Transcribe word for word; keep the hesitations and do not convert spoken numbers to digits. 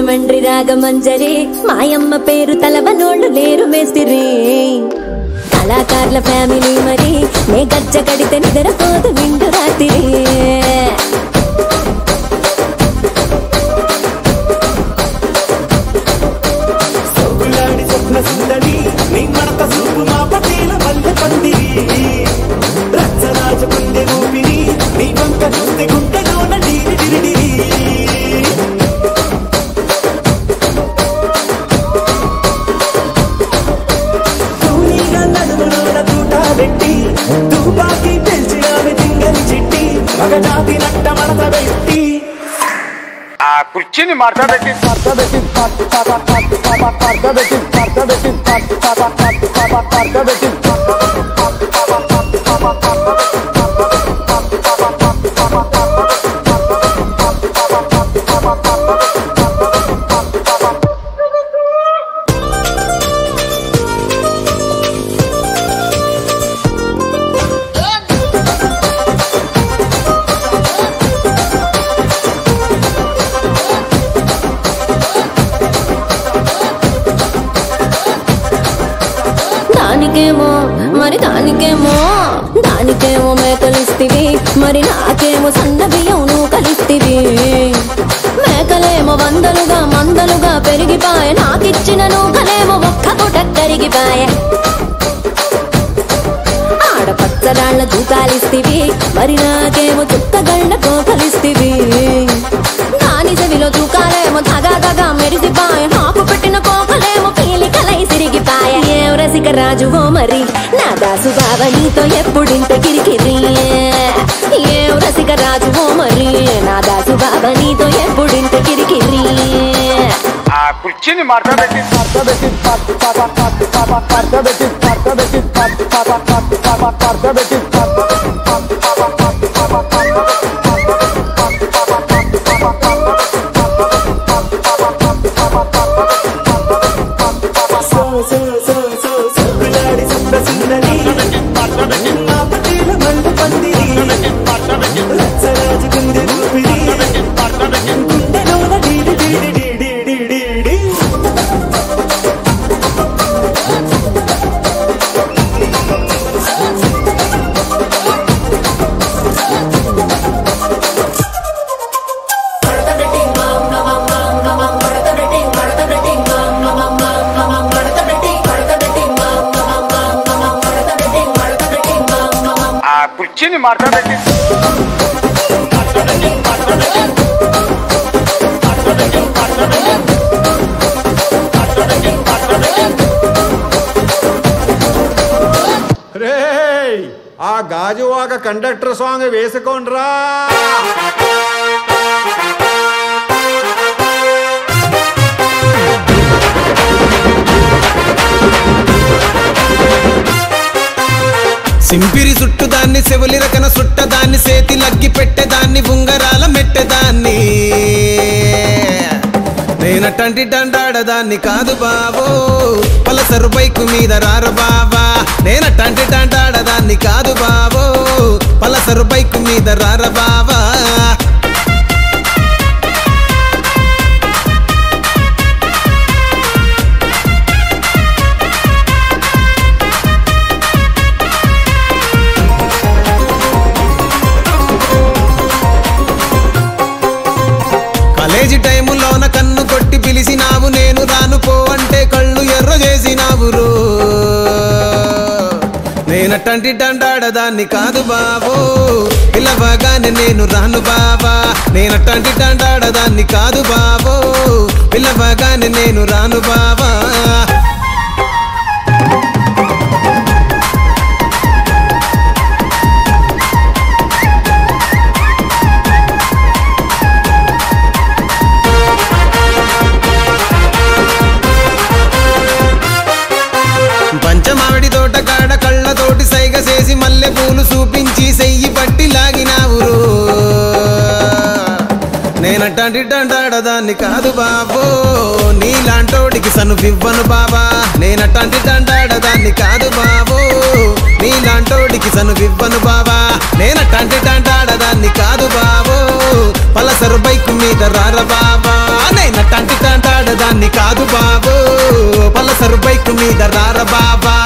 రాజమండ్రి రాగమంజరి మాయమ్మ పేరు తలవనోళ్ళు లేరు మేస్తిరి కళాకారుల ఫ్యామిలీ మరి నే గజ్జ కడితే నిద్రపోదు నిండు రాత్రి కుర్చీని మార్తా పెట్టి మార్తా పెట్టి మార్తా పెట్టి మార్తా పెట్టి మార్తా పెట్టి దానికేమో మరి దానికేమో దానికేమో మేకలిస్తివి మరి నాకేమో సన్న బియ్యం నువ్వు కలిస్తివి మేకలేమో వందలుగా మందలుగా పెరిగిపాయే నాకిచ్చిన నూకలేమో ఒక్క పూట కరిగిపాయే ఆడపచ్చరాళ్ల తూకాలిస్తివి మరి నాకేమో చుక్కగళ్ళ కోకలిస్తివి దాని చెవిలో తూకాలేమో దగా దగా మెరిసిపాయే నాకు పెట్టిన కోకలేమో పీలికలై సిరిగిపాయే ఏం రసిక రాజువో మరి నా దాసు బావ నీతో ఎప్పుడింత కిరికిరి ఏం రసిక రాజువో మరి నా దాసు బావ నీతో ఎప్పుడింత కిరికిరి ఆ కుర్చీని మార్తా పెట్టి మార్తా పెట్టి మార్తా పెట్టి మార్తా పెట్టి మార్తా పెట్టి కుర్చీని మార్తా పెట్టి రే ఆ గాజువాక కండక్టర్ సాంగ్ వేసుకోండ్రా సింపిరి చుట్టుదాన్ని సెవులి రకన సుట్టదాన్ని సేతి లగ్గి పెట్టేదాన్ని ఉంగరాల మెట్టేదాన్ని నేనటంటి డండాడదాన్ని కాదు బావో పలసరు బైకు మీద రారు బావా నేనటంటి డండాడదాన్ని కాదు బావో పలసరు బైకు మీద రార బావా కాలేజీ టైములోన కన్ను కొట్టి పిలిచినావు నేను రాను పో అంటే కళ్ళు ఎర్ర చేసినావు రో నేనటంటి డండాడదాన్ని కాదు బావో పిలవగానే నేను రాను బావా నేనటంటి డండాడదాన్ని కాదు బావో పిలవగానే నేను రాను బావా పంచమావిడి తోట కాడ కళ్ళతోటి సైగ చేసి మల్లె పూలు చూపించి సెయ్యి పట్టి లాగినావు నేనటంటి డండాడదాన్ని కాదు బాబో నీలాంటోడికి సనువివ్వను బాబా నేనటంటి డండాడదాన్ని కాదు బాబో నీలాంటోడికి సనువివ్వను బాబా నేనటంటి డండాడదాన్ని కాదు బాబో పలసరు బైకు మీద రార బాబా నేనటంటి డండ టాంటాడదాన్ని కాదు బాబు పలసరు బైక్ మీద రార బాబా